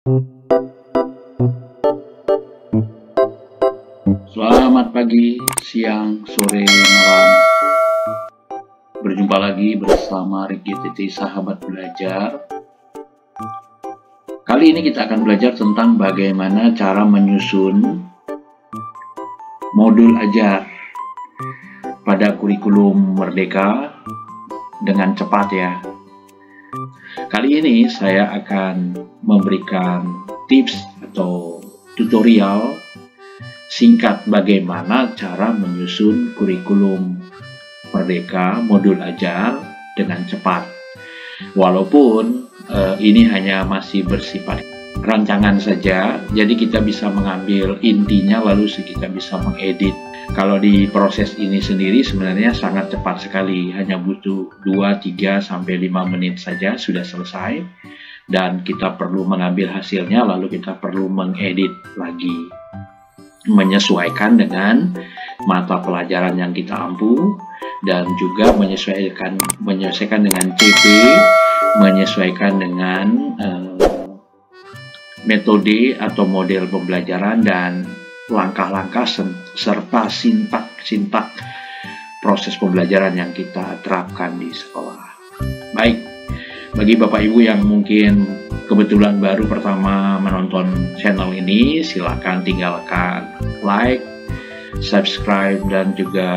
Selamat pagi, siang, sore, malam. Berjumpa lagi bersama Ricky Titi Sahabat Belajar. Kali ini kita akan belajar tentang bagaimana cara menyusun modul ajar pada kurikulum Merdeka dengan cepat ya. Kali ini saya akan memberikan tips atau tutorial singkat bagaimana cara menyusun kurikulum Merdeka modul ajar dengan cepat. Walaupun ini hanya masih bersifat rancangan saja, jadi kita bisa mengambil intinya lalu kita bisa mengedit. Kalau di proses ini sendiri sebenarnya sangat cepat sekali, hanya butuh 2, 3, sampai 5 menit saja sudah selesai. Dan kita perlu mengambil hasilnya lalu kita perlu mengedit lagi, menyesuaikan dengan mata pelajaran yang kita ampu, dan juga menyesuaikan dengan CP, menyesuaikan dengan metode atau model pembelajaran dan langkah-langkah serta sintak proses pembelajaran yang kita terapkan di sekolah. Baik, bagi Bapak Ibu yang mungkin kebetulan baru pertama menonton channel ini, silakan tinggalkan like, subscribe, dan juga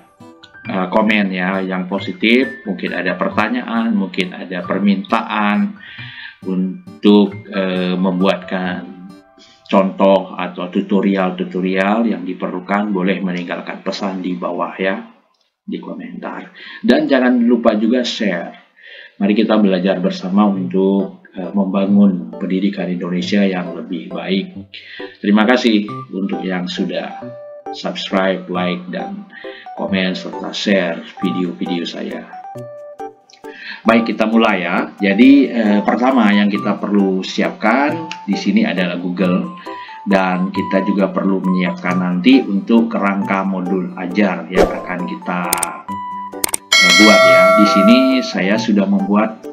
komen ya yang positif. Mungkin ada pertanyaan, mungkin ada permintaan untuk membuatkan contoh atau tutorial yang diperlukan, boleh meninggalkan pesan di bawah ya, di komentar. Dan jangan lupa juga share. Mari kita belajar bersama untuk membangun pendidikan Indonesia yang lebih baik. Terima kasih untuk yang sudah subscribe, like, dan komen serta share video-video saya. Baik, kita mulai ya. Jadi pertama yang kita perlu siapkan di sini adalah Google, dan kita juga perlu menyiapkan nanti untuk kerangka modul ajar yang akan kita buat ya. Di sini saya sudah membuat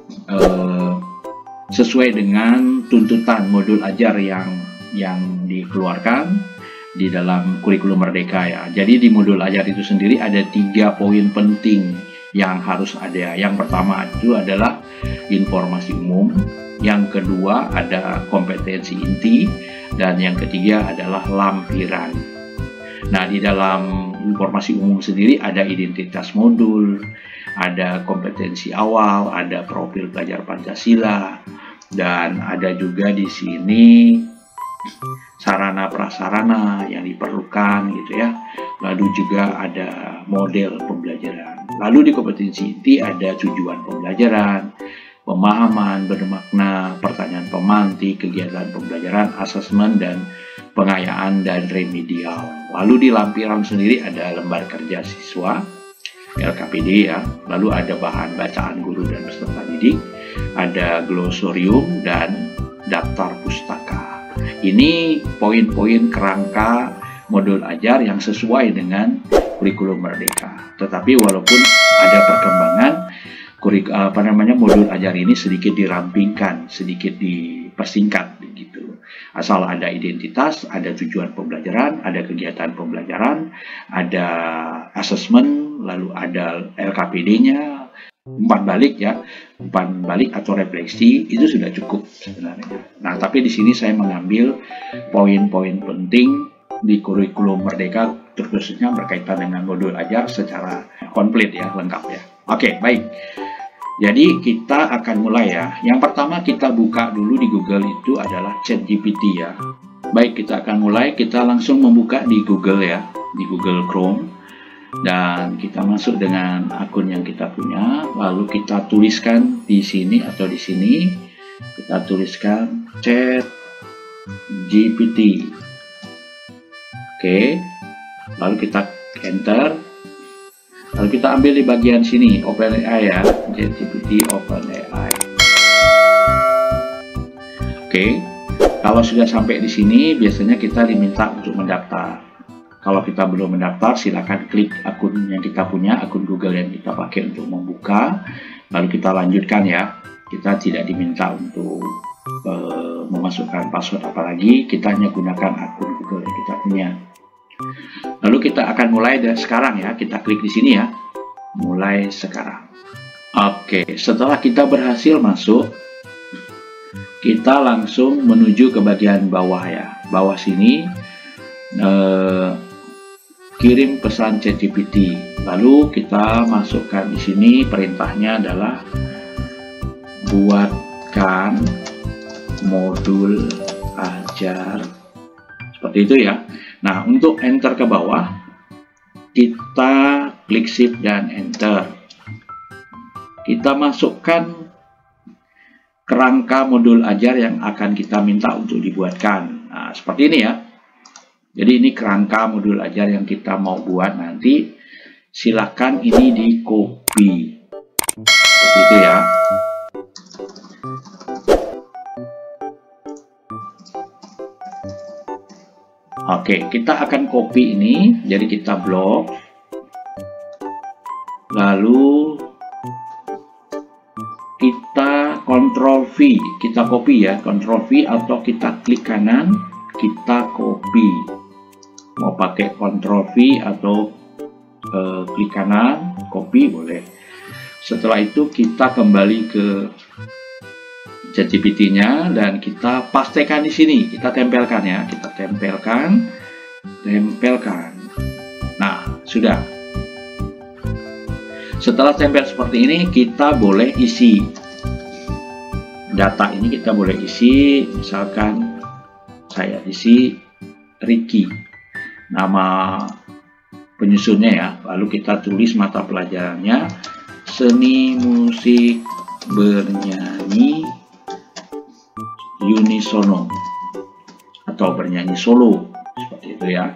sesuai dengan tuntutan modul ajar yang dikeluarkan di dalam kurikulum Merdeka ya. Jadi di modul ajar itu sendiri ada 3 poin penting yang harus ada. Yang pertama itu adalah informasi umum, yang kedua ada kompetensi inti, dan yang ketiga adalah lampiran. Nah, di dalam informasi umum sendiri ada identitas modul, ada kompetensi awal, ada profil pelajar Pancasila, dan ada juga di sini sarana prasarana yang diperlukan gitu ya. Lalu juga ada model pembelajaran. Lalu di kompetensi inti ada tujuan pembelajaran, pemahaman bermakna, pertanyaan pemantik, kegiatan pembelajaran, asesmen, dan pengayaan dan remedial. Lalu di lampiran sendiri ada lembar kerja siswa, LKPD ya. Lalu ada bahan bacaan guru dan peserta didik, ada glosorium, dan daftar pustaka. Ini poin-poin kerangka modul ajar yang sesuai dengan kurikulum Merdeka. Tetapi walaupun ada perkembangan, modul ajar ini sedikit dirampingkan, sedikit dipersingkat begitu. Asal ada identitas, ada tujuan pembelajaran, ada kegiatan pembelajaran, ada asesmen, lalu ada LKPD-nya, umpan balik ya, umpan balik atau refleksi, itu sudah cukup sebenarnya. Nah, tapi di sini saya mengambil poin-poin penting di kurikulum Merdeka, terkhususnya berkaitan dengan modul ajar secara komplit ya, lengkap ya. Oke, baik. Jadi kita akan mulai ya. Yang pertama kita buka dulu di Google itu adalah ChatGPT ya. Baik, kita akan mulai. Kita langsung membuka di Google ya, di Google Chrome. Dan kita masuk dengan akun yang kita punya. Lalu kita tuliskan di sini atau di sini. Kita tuliskan ChatGPT. Oke. Lalu kita enter. Lalu kita ambil di bagian sini, OpenAI ya, ChatGPT OpenAI. Oke, kalau sudah sampai di sini, biasanya kita diminta untuk mendaftar. Kalau kita belum mendaftar, silakan klik akun yang kita punya, akun Google yang kita pakai untuk membuka. Lalu kita lanjutkan ya. Kita tidak diminta untuk masukkan password apalagi, kita hanya gunakan akun Google yang kita punya. Lalu kita akan mulai dari sekarang ya, kita klik di sini ya, mulai sekarang. Oke, setelah kita berhasil masuk, kita langsung menuju ke bagian bawah ya, bawah sini, kirim pesan ChatGPT. Lalu kita masukkan di sini, perintahnya adalah buatkan modul ajar, seperti itu ya. Nah, untuk enter ke bawah, kita klik shift dan enter. Kita masukkan kerangka modul ajar yang akan kita minta untuk dibuatkan. Nah, seperti ini ya. Jadi ini kerangka modul ajar yang kita mau buat nanti. Silakan ini di copy. Seperti itu ya. Oke, kita akan copy ini, jadi kita blok, lalu kita Ctrl V, kita copy ya, Ctrl V atau kita klik kanan, kita copy. Mau pakai Ctrl V atau klik kanan, copy boleh. Setelah itu kita kembali ke ChatGPT-nya dan kita pastekan di sini, kita tempelkan ya, kita tempelkan. Nah, sudah. Setelah tempel seperti ini, kita boleh isi data ini, kita boleh isi, misalkan saya isi Ricky, nama penyusunnya ya. Lalu kita tulis mata pelajarannya seni musik bernyanyi unisono atau bernyanyi solo, seperti itu ya.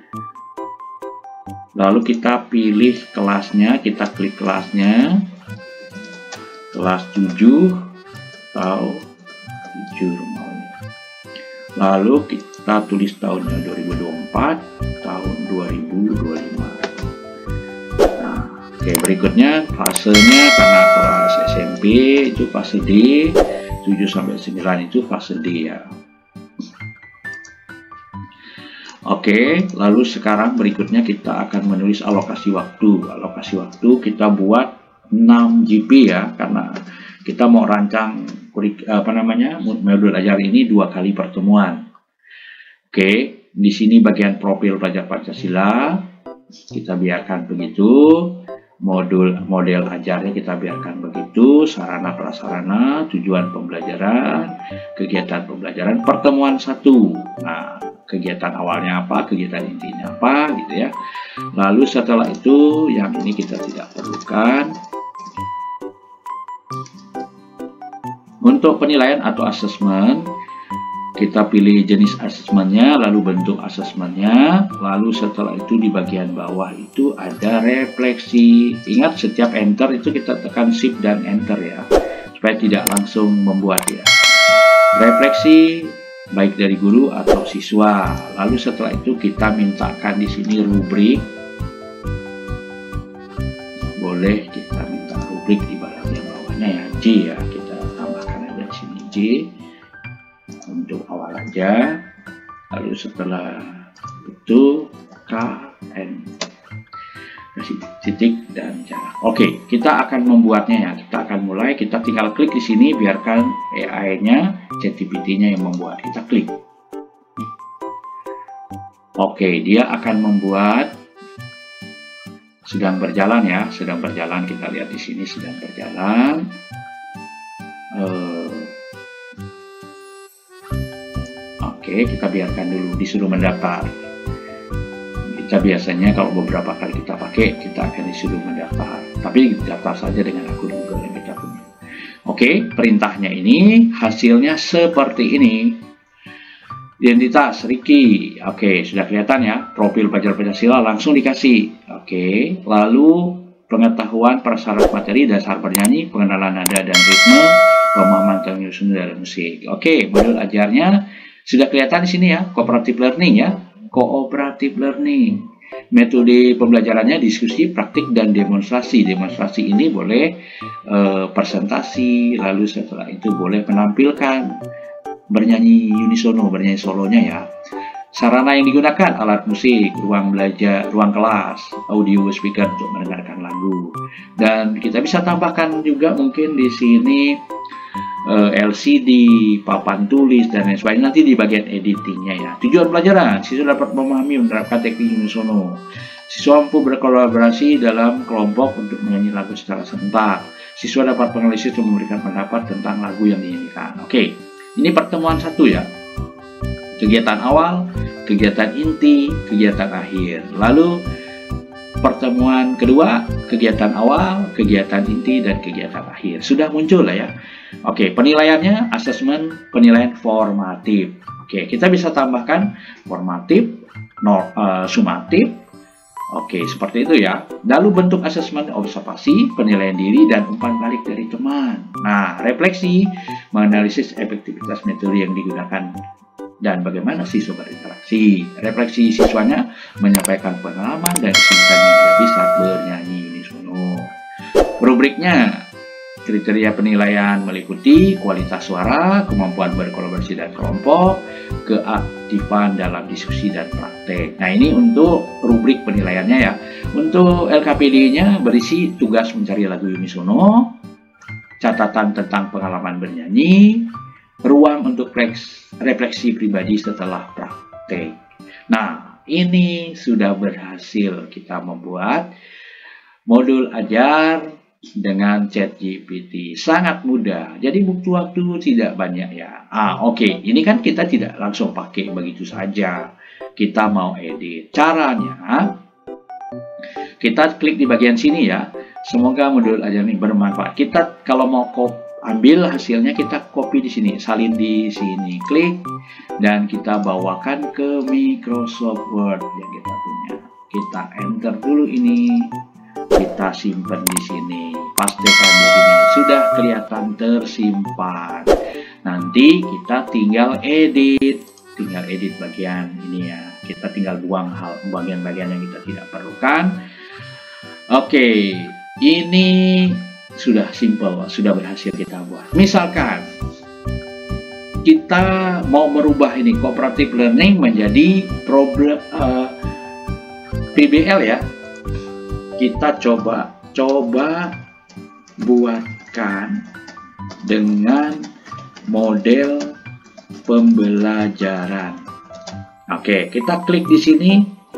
Lalu kita pilih kelasnya, kita klik kelasnya, kelas 7 atau 7 maunya. Lalu kita tulis tahunnya 2024, tahun 2025. Nah, oke, berikutnya fasenya karena kelas SMP itu fase D, 7-9 itu fase D ya. Oke, lalu sekarang berikutnya kita akan menulis alokasi waktu. Alokasi waktu kita buat 6 GB ya, karena kita mau rancang modul ajar ini 2 kali pertemuan. Oke, di sini bagian profil pelajar Pancasila kita biarkan begitu. Model ajarnya kita biarkan begitu, sarana prasarana, tujuan pembelajaran, kegiatan pembelajaran, pertemuan 1. Nah, kegiatan awalnya apa, kegiatan intinya apa gitu ya. Lalu setelah itu yang ini kita tidak perlukan. Untuk penilaian atau asesmen, kita pilih jenis asesmennya, lalu bentuk asesmennya, lalu setelah itu di bagian bawah itu ada refleksi. Ingat, setiap enter itu kita tekan shift dan enter ya, supaya tidak langsung membuat ya. Refleksi baik dari guru atau siswa. Lalu setelah itu kita mintakan di sini rubrik. Boleh kita minta rubrik di bagian bawahnya ya, J ya, kita tambahkan aja di sini J. Untuk awal aja, lalu setelah itu KN, kasih titik dan jarak. Oke, kita akan membuatnya ya. Kita akan mulai. Kita tinggal klik di sini, biarkan AI-nya, ChatGPT-nya yang membuat. Kita klik. Oke, dia akan membuat. Sedang berjalan ya, sedang berjalan. Kita lihat di sini sedang berjalan. Oke, kita biarkan dulu, disuruh mendaftar. Kita biasanya kalau beberapa kali kita pakai, kita akan disuruh mendaftar. Tapi daftar saja dengan akun Google yang kita punya. Oke, perintahnya ini hasilnya seperti ini. Identitas Ricky. Oke, sudah kelihatan ya. Profil pelajar Pancasila langsung dikasih. Oke, lalu pengetahuan prasyarat materi dasar bernyanyi, pengenalan nada dan ritme, pemahaman tentang menyusun dan musik. Oke, modul ajarnya sudah kelihatan di sini ya, cooperative learning ya, cooperative learning. Metode pembelajarannya diskusi, praktik, dan demonstrasi. Demonstrasi ini boleh presentasi, lalu setelah itu boleh menampilkan bernyanyi unisono, bernyanyi solonya ya. Sarana yang digunakan alat musik, ruang belajar, ruang kelas, audio speaker untuk mendengarkan lagu. Dan kita bisa tambahkan juga mungkin di sini LCD, papan tulis dan lain sebagainya nanti di bagian editingnya ya. Tujuan pelajaran, siswa dapat memahami menerapkan teknik unisono. Siswa mampu berkolaborasi dalam kelompok untuk menyanyi lagu secara serentak. Siswa dapat menganalisis dan memberikan pendapat tentang lagu yang dinyanyikan. Oke, ini pertemuan 1 ya. Kegiatan awal, kegiatan inti, kegiatan akhir. Lalu pertemuan kedua, kegiatan awal, kegiatan inti, dan kegiatan akhir. Sudah muncul lah ya. Oke, penilaiannya asesmen penilaian formatif. Oke, kita bisa tambahkan formatif, sumatif. Oke, seperti itu ya. Lalu bentuk asesmen observasi, penilaian diri, dan umpan balik dari teman. Nah, refleksi, menganalisis efektivitas metode yang digunakan dan bagaimana siswa berinteraksi. Refleksi siswanya menyampaikan pengalaman dan kesulitan yang lebih saat bernyanyi unisono. Rubriknya, kriteria penilaian meliputi kualitas suara, kemampuan berkolaborasi dan kelompok, keaktifan dalam diskusi dan praktek. Nah, ini untuk rubrik penilaiannya ya. Untuk LKPD-nya berisi tugas mencari lagu unisono, catatan tentang pengalaman bernyanyi, ruang untuk refleksi pribadi setelah praktek. Nah, ini sudah berhasil kita membuat modul ajar dengan ChatGPT. Sangat mudah. Jadi butuh waktu tidak banyak ya. Oke. Ini kan kita tidak langsung pakai begitu saja. Kita mau edit. Caranya, kita klik di bagian sini ya. Semoga modul ajar ini bermanfaat. Kita kalau mau ambil hasilnya, kita copy di sini, salin di sini, klik, dan kita bawakan ke Microsoft Word yang kita punya. Kita enter dulu ini, kita simpan di sini, pastekan di sini. Sudah kelihatan tersimpan. Nanti kita tinggal edit bagian ini ya. Kita tinggal buang bagian-bagian yang kita tidak perlukan. Oke, ini sudah simple, sudah berhasil kita buat. Misalkan kita mau merubah ini cooperative learning menjadi problem PBL ya. Kita coba buatkan dengan model pembelajaran. Oke, kita klik di sini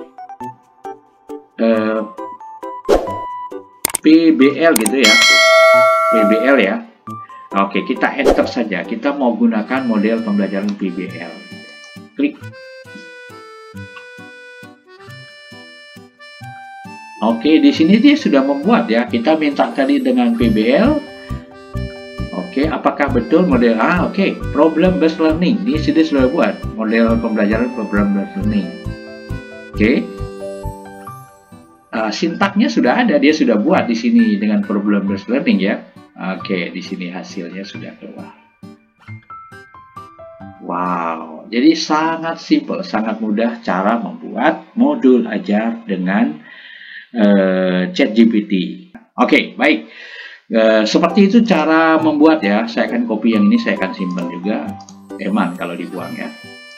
PBL gitu ya. PBL ya. Oke, kita enter saja. Kita mau gunakan model pembelajaran PBL. Klik. Oke, di sini dia sudah membuat ya. Kita minta tadi dengan PBL. Oke, apakah betul model oke, problem based learning. Dia sudah buat model pembelajaran problem based learning. Oke. Sintaknya sudah ada, dia sudah buat di sini dengan problem based learning ya. Oke, di sini hasilnya sudah keluar. Wow, jadi sangat simple, sangat mudah cara membuat modul ajar dengan ChatGPT. Oke, baik. Seperti itu cara membuat ya. Saya akan copy yang ini, saya akan simpan juga. Eman kalau dibuang ya.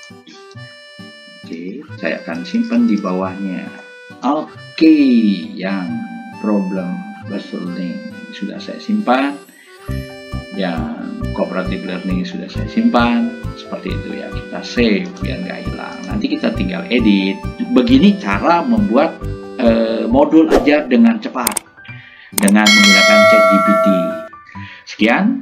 Oke, saya akan simpan di bawahnya. Oke, yang problem based learning sudah saya simpan, yang cooperative learning sudah saya simpan. Seperti itu ya, kita save biar nggak hilang. Nanti kita tinggal edit. Begini cara membuat modul ajar dengan cepat dengan menggunakan ChatGPT. Sekian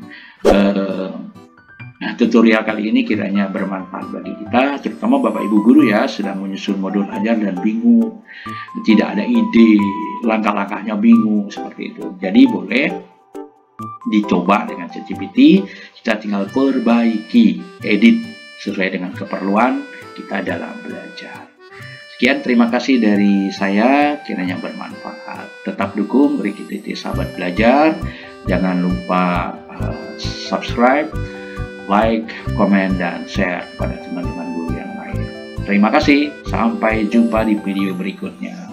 tutorial kali ini kiranya bermanfaat bagi kita, terutama Bapak Ibu guru ya, sedang menyusun modul ajar dan bingung, tidak ada ide, langkah-langkahnya bingung seperti itu. Jadi boleh dicoba dengan ChatGPT, kita tinggal perbaiki, edit sesuai dengan keperluan kita dalam belajar. Sekian, terima kasih dari saya, kiranya bermanfaat. Tetap dukung Rikititi Sahabat Belajar, jangan lupa subscribe, like, komen, dan share kepada teman-teman guru yang lain. Terima kasih, sampai jumpa di video berikutnya.